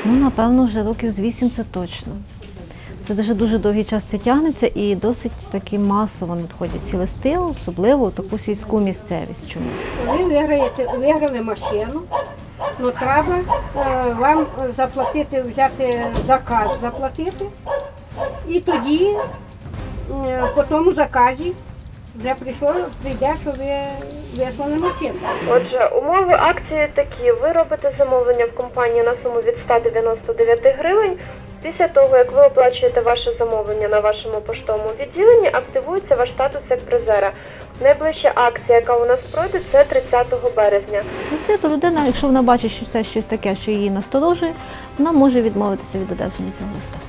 Ну, напевно, вже років з 8 це точно. Це дуже довгий час це тягнеться і досить таки масово надходять ці листи, особливо в таку сільську місцевість чомусь. Ви виграли машину, але треба вам заплатити, взяти заказ, заплатити. І тоді по тому заказі вже прийде, що ви вислали машину. Отже, умови акції такі. Ви робите замовлення в компанії на суму від 199 гривень. Після того, як ви оплачуєте ваше замовлення на вашому поштовому відділенні, активується ваш статус як призера. Найближча акція, яка у нас пройде, це 30 березня. Листи, то людина, якщо вона бачить, що це щось таке, що її насторожує, вона може відмовитися від одержання цього листа.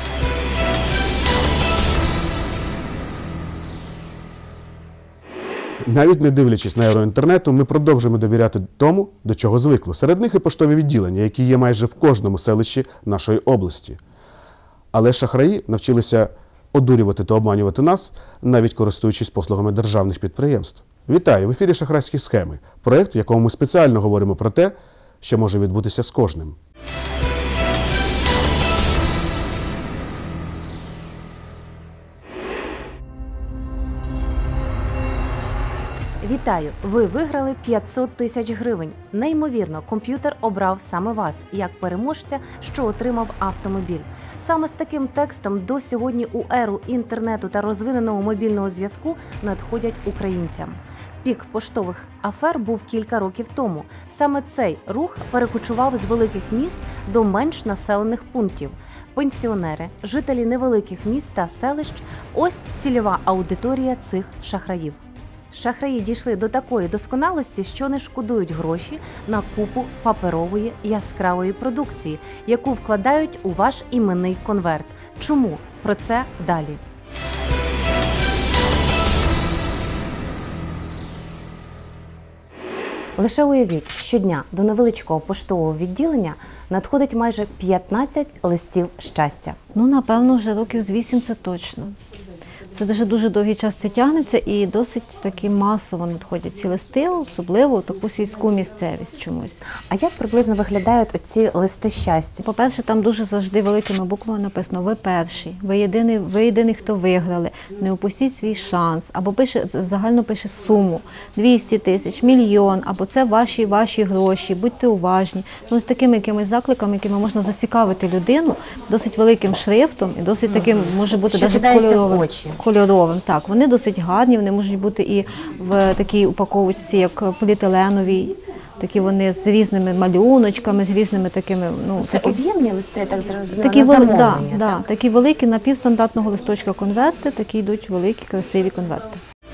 Навіть не дивлячись на еру інтернету, ми продовжуємо довіряти тому, до чого звикли. Серед них і поштові відділення, які є майже в кожному селищі нашої області. Але шахраї навчилися одурювати та обманювати нас, навіть користуючись послугами державних підприємств. Вітаю! В ефірі «Шахрайські схеми» – проєкт, в якому ми спеціально говоримо про те, що може відбутися з кожним. Вітаю! Ви виграли 500 тисяч гривень. Неймовірно, комп'ютер обрав саме вас, як переможця, що отримав автомобіль. Саме з таким текстом до сьогодні у еру інтернету та розвиненого мобільного зв'язку надходять українцям. Пік поштових афер був кілька років тому. Саме цей рух перекочував з великих міст до менш населених пунктів. Пенсіонери, жителі невеликих міст та селищ – ось цільова аудиторія цих шахраїв. Шахраї дійшли до такої досконалості, що не шкодують гроші на купу паперової яскравої продукції, яку вкладають у ваш іменний конверт. Чому? Про це далі. Лише уявіть, щодня до невеличкого поштового відділення надходить майже 15 листів щастя. Ну, напевно, вже років з 8 це точно. Це дуже довгий час це тягнеться і досить таки масово надходять ці листи, особливо в таку сільську місцевість чомусь. А як приблизно виглядають оці листи щастя? По-перше, там дуже завжди великими буквами написано «Ви перші», «Ви єдиний, хто виграли», «Не упустіть свій шанс», або загально пише суму – 200 тисяч, мільйон, або це ваші гроші, будьте уважні. Ну, з такими якимись закликами, якими можна зацікавити людину досить великим шрифтом і досить таким, може бути, навіть кольоровим. Так, вони досить гарні, вони можуть бути і в такій упаковочці, як поліетиленовій, такі вони з різними малюночками, з різними такими... Ну, це об'ємні листи, так зрозуміло, такі на замовлення? Так, такі великі, напівстандартного листочка конверти, такі йдуть великі, красиві конверти.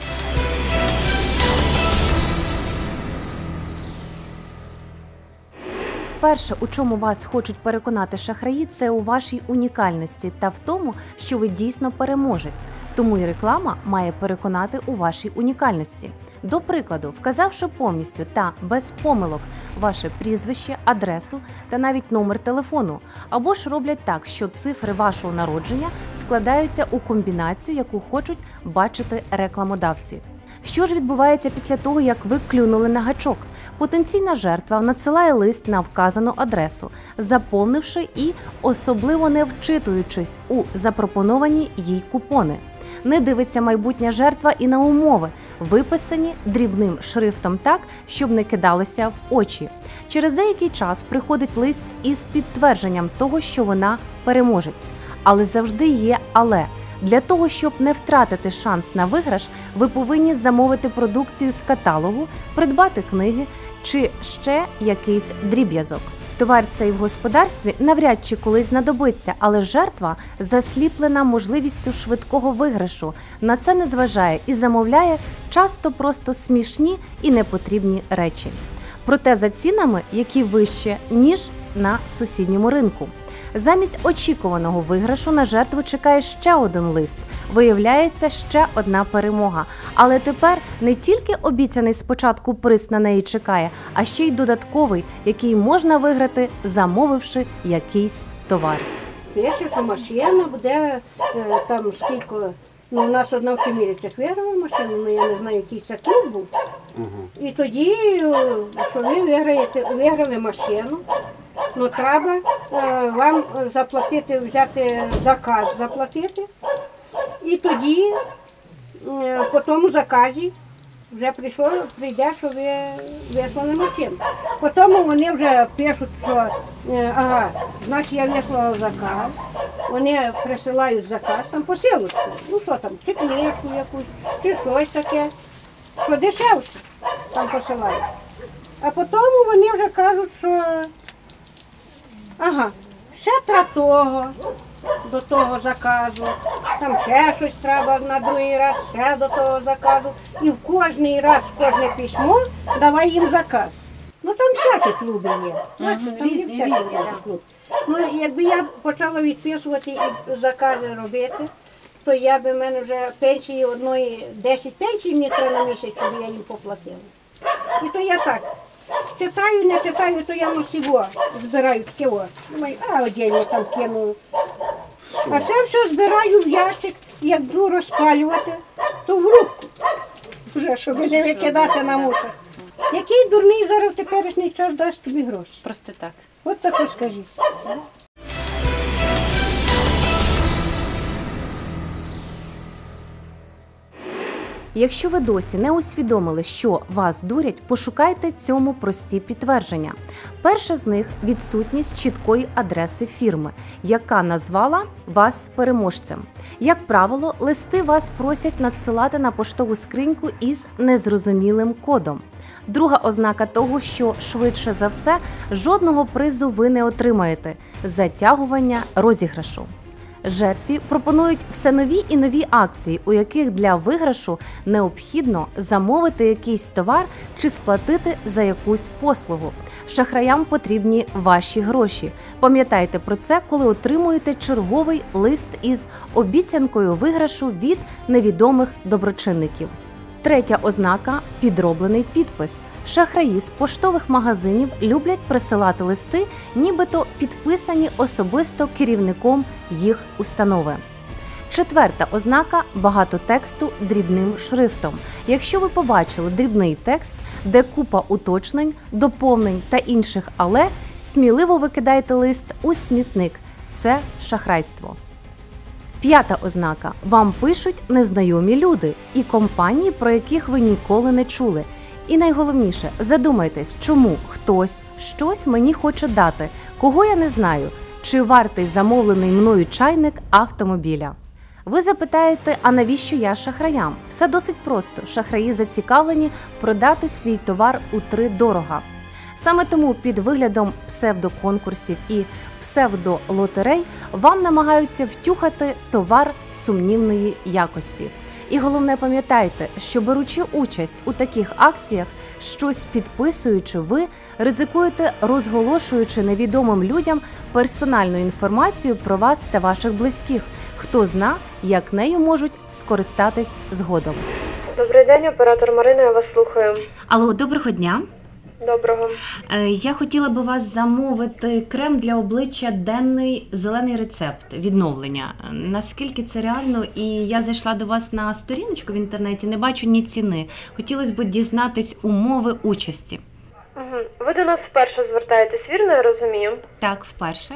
Перше, у чому вас хочуть переконати шахраї, це у вашій унікальності та в тому, що ви дійсно переможець. Тому і реклама має переконати у вашій унікальності. До прикладу, вказавши повністю та без помилок ваше прізвище, адресу та навіть номер телефону. Або ж роблять так, що цифри вашого народження складаються у комбінацію, яку хочуть бачити рекламодавці. Що ж відбувається після того, як ви клюнули на гачок? Потенційна жертва надсилає лист на вказану адресу, заповнивши і особливо не вчитуючись у запропоновані їй купони. Не дивиться майбутня жертва і на умови, виписані дрібним шрифтом так, щоб не кидалося в очі. Через деякий час приходить лист із підтвердженням того, що вона переможець. Але завжди є «але». Для того, щоб не втратити шанс на виграш, ви повинні замовити продукцію з каталогу, придбати книги чи ще якийсь дріб'язок. Товар цей в господарстві навряд чи колись знадобиться, але жертва засліплена можливістю швидкого виграшу. На це не зважає і замовляє часто просто смішні і непотрібні речі. Проте за цінами, які вище, ніж на сусідньому ринку. Замість очікуваного виграшу на жертву чекає ще один лист. Виявляється, ще одна перемога. Але тепер не тільки обіцяний спочатку приз на неї чекає, а ще й додатковий, який можна виграти, замовивши якийсь товар. Пише, що машина буде там скільки... Ну, у нас одна в Чемірівцях виграла машину, але я не знаю, який це клуб був. І тоді, що ви виграли машину, Ну треба вам заплатити, взяти заказ, заплатити. І тоді по тому заказі вже прийде, що ви вислали машину. Потім вони вже пишуть, що ага, значить я вислала заказ, вони присилають заказ, там посилочку, ну що там, чи книжку якусь, чи щось таке, що дешевше там посилають. А потім вони вже кажуть, що ага, ще треба того, до того заказу, там ще щось треба на другий раз, ще до того заказу. І в кожний раз, кожне письмо, давай їм заказ. Ну там всякі клуби є. Бачите, там є всякі клуби. Ну, якби я почала відписувати і закази робити, то я би в мене вже пенсії одної, 10 пенсій мені треба на місяць, щоб я їм поплатила. І то я так. Читаю, не читаю, то я всього збираю таке. Думаю, отдельно там кину. А це все збираю в ящик, як буду розпалювати, то в рубку. Вже, щоб не викидати на мусор. Який дурний зараз в теперішній час дасть тобі гроші? Просто так. От таке скажіть. Якщо ви досі не усвідомили, що вас дурять, пошукайте цьому прості підтвердження. Перше з них – відсутність чіткої адреси фірми, яка назвала вас переможцем. Як правило, листи вас просять надсилати на поштову скриньку із незрозумілим кодом. Друга ознака того, що швидше за все жодного призу ви не отримаєте – затягування розіграшу. Жертві пропонують все нові і нові акції, у яких для виграшу необхідно замовити якийсь товар чи сплатити за якусь послугу. Шахраям потрібні ваші гроші. Пам'ятайте про це, коли отримуєте черговий лист із обіцянкою виграшу від невідомих доброчинників. Третя ознака – підроблений підпис. Шахраї з поштових магазинів люблять присилати листи, нібито підписані особисто керівником їх установи. Четверта ознака – багато тексту дрібним шрифтом. Якщо ви побачили дрібний текст, де купа уточнень, доповнень та інших «але», сміливо викидайте лист у смітник. Це шахрайство. П'ята ознака – вам пишуть незнайомі люди і компанії, про яких ви ніколи не чули. І найголовніше – задумайтесь, чому хтось щось мені хоче дати, кого я не знаю, чи вартий замовлений мною чайник автомобіля. Ви запитаєте, а навіщо я шахраям? Все досить просто. Шахраї зацікавлені продати свій товар утридорога. Саме тому під виглядом псевдоконкурсів і псевдолотерей вам намагаються втюхати товар сумнівної якості. І головне, пам'ятайте, що беручи участь у таких акціях, щось підписуючи, ви ризикуєте, розголошуючи невідомим людям персональну інформацію про вас та ваших близьких. Хто зна, як нею можуть скористатись згодом. Добрий день, оператор Марина, я вас слухаю. Алло, доброго дня. Доброго. Я хотіла би вас замовити крем для обличчя денний зелений рецепт відновлення. Наскільки це реально? І я зайшла до вас на сторіночку в інтернеті, не бачу ні ціни. Хотілося б дізнатись умови участі. Угу. Ви до нас вперше звертаєтесь, вірно, я розумію? Так, вперше.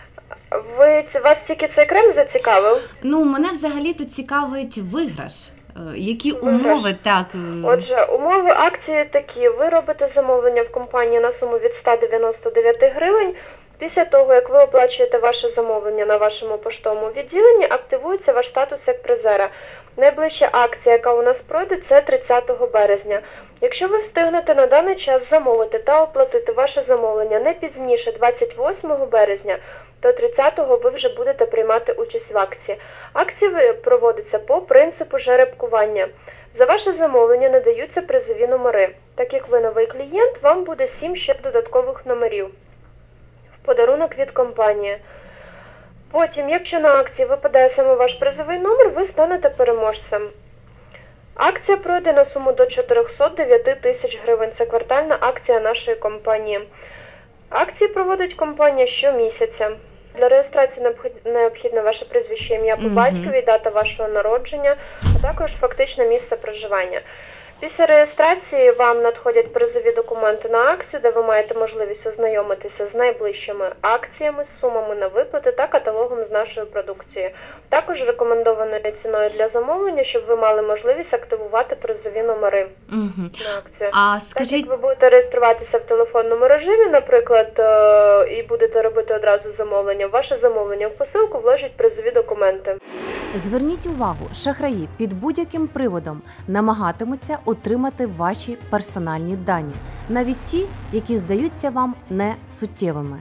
Вас тільки цей крем зацікавив? Ну, мене взагалі-то цікавить виграш. Які умови, так? Отже, умови акції такі. Ви робите замовлення в компанії на суму від 199 гривень. Після того, як ви оплачуєте ваше замовлення на вашому поштовому відділенні, активується ваш статус як призера. Найближча акція, яка у нас пройде, це 30 березня. Якщо ви встигнете на даний час замовити та оплатити ваше замовлення не пізніше 28 березня, то 30-го ви вже будете приймати участь в акції. Акція проводиться по принципу жеребкування. За ваше замовлення надаються призові номери. Так як ви новий клієнт, вам буде 7 ще додаткових номерів в подарунок від компанії. Потім, якщо на акції випадає саме ваш призовий номер, ви станете переможцем. Акція пройде на суму до 409 тисяч гривень. Це квартальна акція нашої компанії. Акції проводить компанія щомісяця. Для реєстрації необхідно ваше прізвище, ім'я по батькові, дата вашого народження, а також фактичне місце проживання. Після реєстрації вам надходять призові документи на акцію, де ви маєте можливість ознайомитися з найближчими акціями, сумами на виплати та каталогом з нашої продукції. Також рекомендованою ціною для замовлення, щоб ви мали можливість активувати призові номери Угу. на акцію. А Так скажіть, як ви будете реєструватися в телефонному режимі, наприклад, і будете робити одразу замовлення, в ваше замовлення в посилку вложать призові документи. зверніть увагу, шахраї під будь-яким приводом намагатимуться отримати ваші персональні дані, навіть ті, які здаються вам не суттєвими.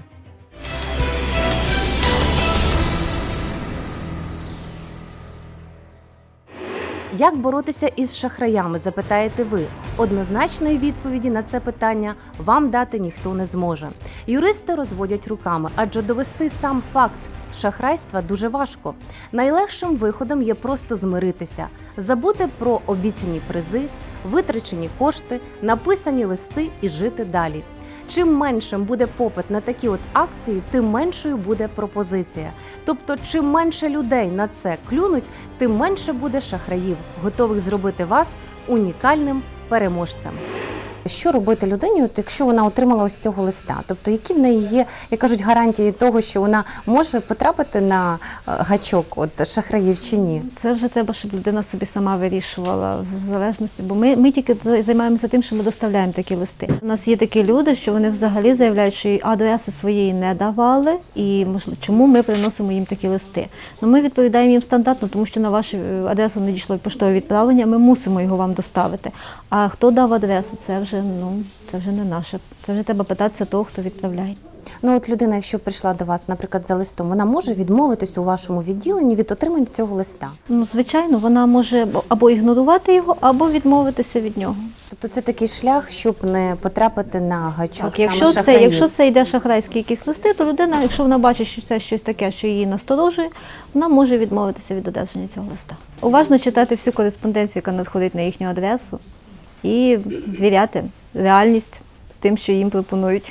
Як боротися із шахраями, запитаєте ви? Однозначної відповіді на це питання вам дати ніхто не зможе. Юристи розводять руками, адже довести сам факт шахрайства дуже важко. Найлегшим виходом є просто змиритися, забути про обіцяні призи, витрачені кошти, написані листи і жити далі. Чим меншим буде попит на такі от акції, тим меншою буде пропозиція. Тобто, чим менше людей на це клюнуть, тим менше буде шахраїв, готових зробити вас унікальним переможцем. Що робити людині, от якщо вона отримала ось цього листа? Тобто, які в неї є, як кажуть, гарантії того, що вона може потрапити на гачок от шахраїв чи ні? Це вже треба, щоб людина собі сама вирішувала в залежності, бо ми тільки займаємося тим, що ми доставляємо такі листи. У нас є такі люди, що вони взагалі заявляють, що і адреси своєї не давали, і чому ми приносимо їм такі листи. Ну, ми відповідаємо їм стандартно, тому що на вашу адресу не дійшло поштове відправлення, ми мусимо його вам доставити. А хто дав адресу, це вже не наше. Це вже треба питатися того, хто відправляє. Ну от людина, якщо прийшла до вас, наприклад, за листом, вона може відмовитись у вашому відділенні від отримання цього листа? Ну, звичайно, вона може або ігнорувати його, або відмовитися від нього. Тобто це такий шлях, щоб не потрапити на гачок Так, саме шахраїв? якщо це йде шахрайські якісь листи, то людина, якщо вона бачить, що це щось таке, що її насторожує, вона може відмовитися від одержання цього листа. Уважно читати всю кореспонденцію, яка надходить на їхню адресу, і звіряти реальність з тим, що їм пропонують.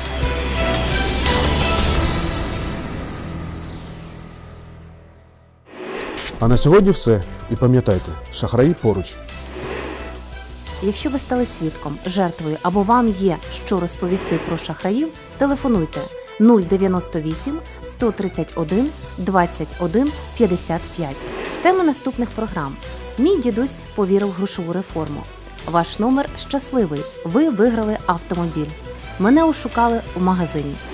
А на сьогодні все. І пам'ятайте, шахраї поруч. Якщо ви стали свідком, жертвою або вам є що розповісти про шахраїв, телефонуйте 098 131 21 55. Тема наступних програм. Мій дідусь повірив в грошову реформу. Ваш номер щасливий. Ви виграли автомобіль. Мене ошукали у магазині.